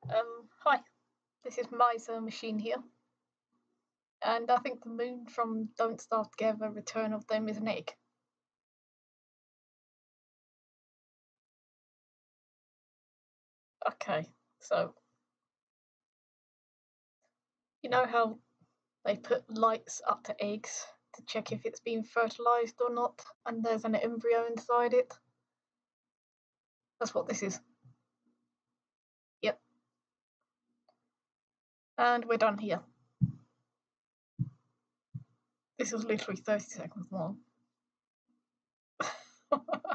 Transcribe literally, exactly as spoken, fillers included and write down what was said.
Um, hi, this is Miser Machine here, and I think the moon from Don't Starve Together, Return of Them is an egg. Okay, so you know how they put lights up to eggs to check if it's been fertilized or not, and there's an embryo inside it? That's what this is. Yep. And we're done here. This was literally thirty seconds long.